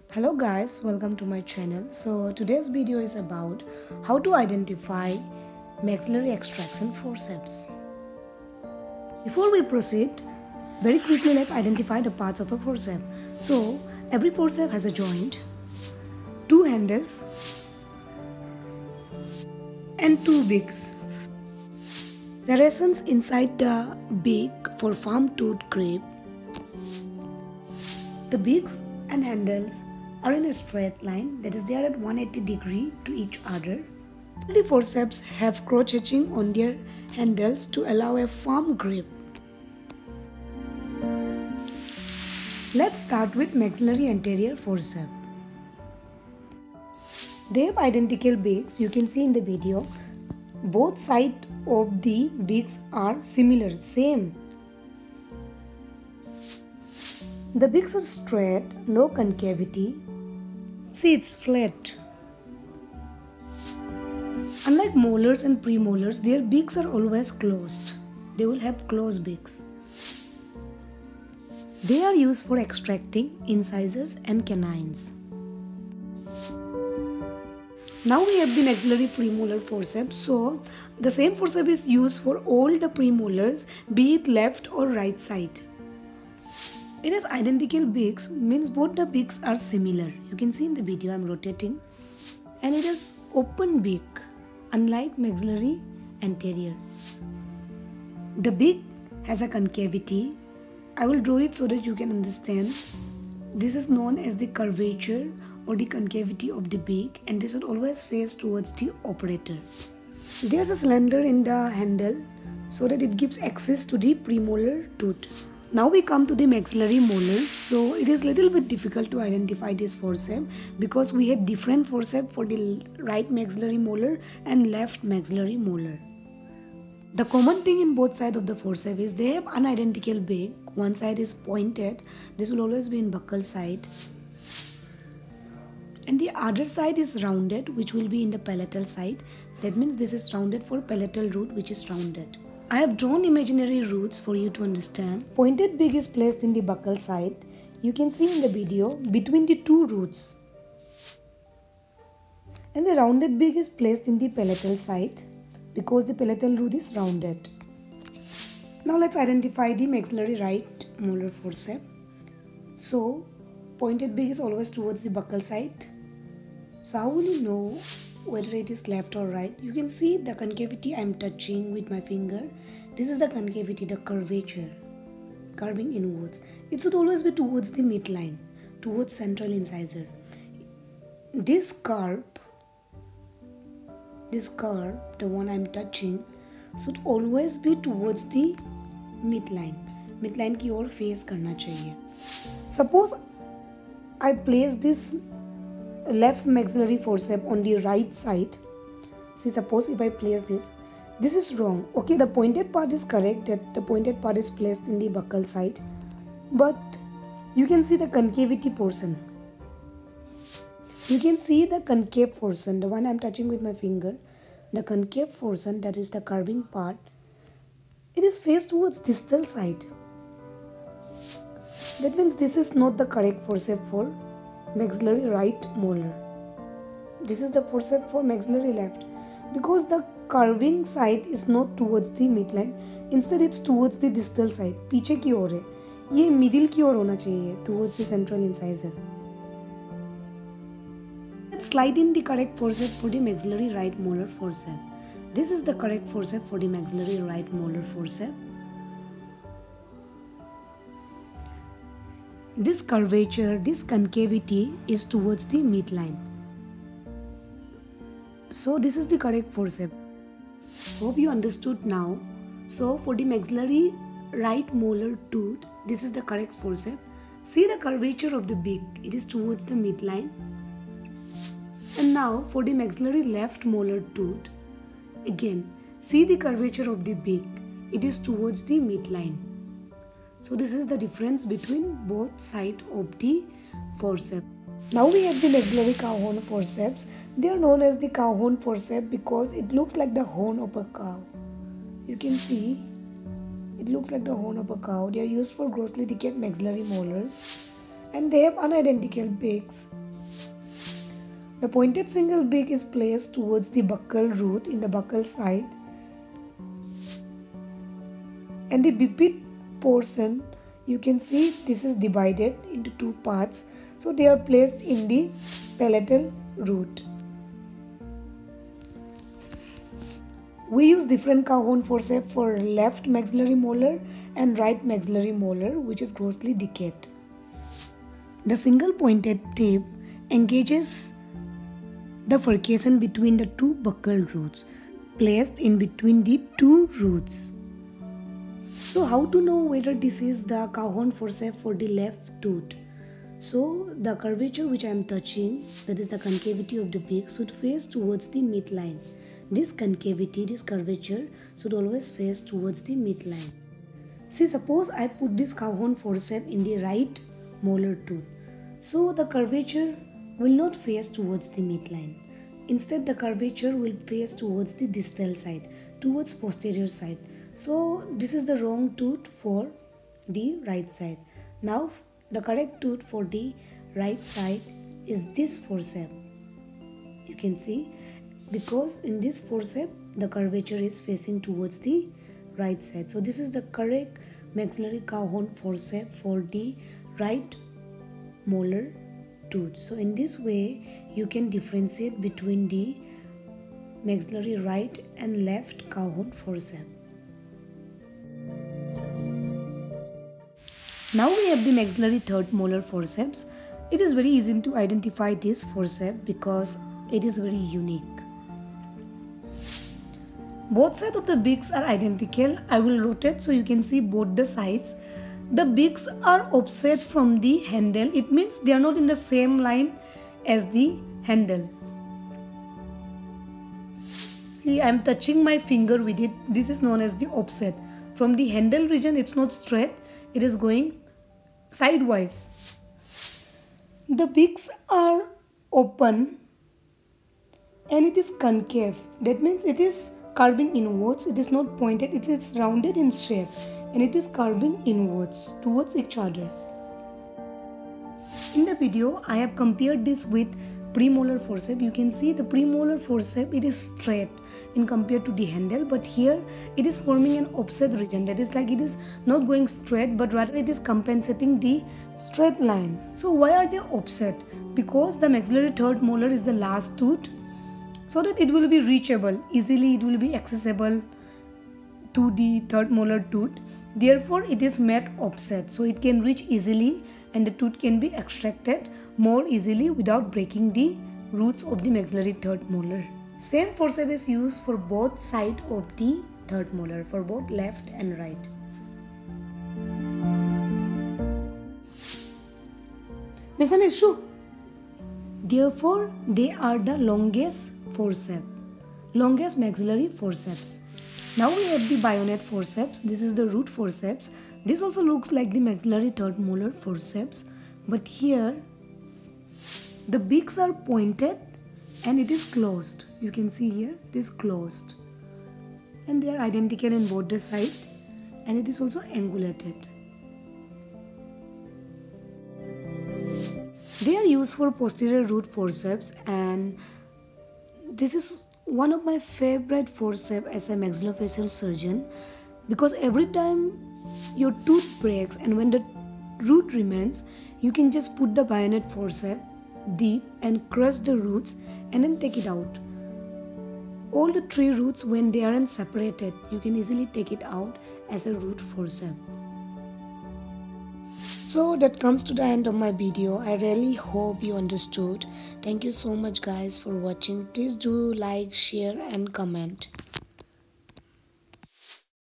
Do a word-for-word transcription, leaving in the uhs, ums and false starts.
Hello guys, welcome to my channel. So today's video is about how to identify maxillary extraction forceps. Before we proceed, very quickly let's identify the parts of a forceps. So every forceps has a joint, two handles and two beaks. Serrations inside the beak for firm tooth grip. The beaks and handles are in a straight line, that is they are at one hundred eighty degree to each other. The forceps have cross hatching on their handles to allow a firm grip. Let's start with maxillary anterior forceps. They have identical beaks, you can see in the video. Both sides of the beaks are similar, same. The beaks are straight, no concavity. See, it's flat. Unlike molars and premolars, their beaks are always closed. They will have closed beaks. They are used for extracting incisors and canines. Now we have the maxillary premolar forceps. So the same forceps is used for all the premolars, be it left or right side. It has identical beaks, means both the beaks are similar. You can see in the video I am rotating. And it has open beak, unlike maxillary anterior. The beak has a concavity. I will draw it so that you can understand. This is known as the curvature or the concavity of the beak, and this will always face towards the operator. There is a cylinder in the handle so that it gives access to the premolar tooth. Now we come to the maxillary molars. So it is little bit difficult to identify this forceps because we have different forceps for the right maxillary molar and left maxillary molar. The common thing in both sides of the forceps is they have unidentical beak. One side is pointed, this will always be in buccal side, and the other side is rounded, which will be in the palatal side. That means this is rounded for palatal root, which is rounded. I have drawn imaginary roots for you to understand. Pointed beak is placed in the buccal side. You can see in the video between the two roots. And the rounded beak is placed in the palatal side because the palatal root is rounded. Now let's identify the maxillary right molar forceps. So pointed beak is always towards the buccal side. So how will you know whether it is left or right? You can see the concavity I am touching with my finger. This is the concavity, the curvature, curving inwards. It should always be towards the midline, towards central incisor. This curve, this curve, the one I am touching, should always be towards the midline. Midline की ओर face करना चाहिए. Suppose I place this left maxillary forceps on the right side. See, suppose if I place this, this is wrong. Okay, the pointed part is correct, that the pointed part is placed in the buccal side, but you can see the concavity portion. You can see the concave portion, the one I am touching with my finger. The concave portion, that is the curving part, it is faced towards distal side. That means this is not the correct forceps for maxillary right molar. This is the forceps for maxillary left, because the curving side is not towards the midline, instead it's towards the distal side. पीछे की ओर है, ये middle की ओर होना चाहिए, towards the central incisor. Let's slide in the correct forceps for the maxillary right molar forceps. This is the correct forceps for the maxillary right molar forceps. This curvature, this concavity is towards the midline. So this is the correct forceps. Hope you understood now. So for the maxillary right molar tooth, this is the correct forceps. See the curvature of the beak, it is towards the midline. And now for the maxillary left molar tooth, again, see the curvature of the beak, it is towards the midline. So this is the difference between both sides of the forceps. Now we have the maxillary cow horn forceps. They are known as the cow horn forceps because it looks like the horn of a cow. You can see it looks like the horn of a cow. They are used for grossly decayed maxillary molars and they have unidentical beaks. The pointed single beak is placed towards the buccal root in the buccal side, and the biped portion, you can see this is divided into two parts, so they are placed in the palatal root. We use different cow horn forceps for left maxillary molar and right maxillary molar, which is grossly decayed. The single pointed tip engages the furcation between the two buccal roots, placed in between the two roots. So how to know whether this is the cow horn forceps for the left tooth? So the curvature which I am touching, that is the concavity of the beak, should face towards the midline. This concavity, this curvature should always face towards the midline. See, suppose I put this cow horn forceps in the right molar tooth. So the curvature will not face towards the midline. Instead, the curvature will face towards the distal side, towards posterior side. So this is the wrong tooth for the right side. Now the correct tooth for the right side is this forceps. You can see, because in this forceps the curvature is facing towards the right side. So this is the correct maxillary cow horn forceps for the right molar tooth. So in this way you can differentiate between the maxillary right and left cow horn forceps. Now we have the maxillary third molar forceps. It is very easy to identify this forceps because it is very unique. Both sides of the beaks are identical. I will rotate so you can see both the sides. The beaks are offset from the handle. It means they are not in the same line as the handle. See, I am touching my finger with it. This is known as the offset. From the handle region, it's not straight. It is going sidewise. The beaks are open and it is concave. That means it is curving inwards. It is not pointed. It is rounded in shape and it is curving inwards towards each other. In the video, I have compared this with premolar forceps. You can see the premolar forceps, it is straight in compared to the handle, but here it is forming an offset region. That is like it is not going straight, but rather it is compensating the straight line. So why are they offset? Because the maxillary third molar is the last tooth, so that it will be reachable easily, it will be accessible to the third molar tooth. Therefore it is made offset, so it can reach easily and the tooth can be extracted more easily without breaking the roots of the maxillary third molar. Same forceps is used for both sides of the third molar, for both left and right. Therefore they are the longest forceps, longest maxillary forceps. Now we have the bayonet forceps. This is the root forceps. This also looks like the maxillary third molar forceps, but here the beaks are pointed and it is closed. You can see here it is closed and they are identical in both the sides, and it is also angulated. They are used for posterior root forceps, and this is one of my favorite forceps as a maxillofacial surgeon, because every time your tooth breaks and when the root remains, you can just put the bayonet forceps deep and crush the roots and then take it out. All the three roots, when they aren't separated, you can easily take it out as a root forceps. So that comes to the end of my video. I really hope you understood. Thank you so much guys for watching. Please do like, share and comment.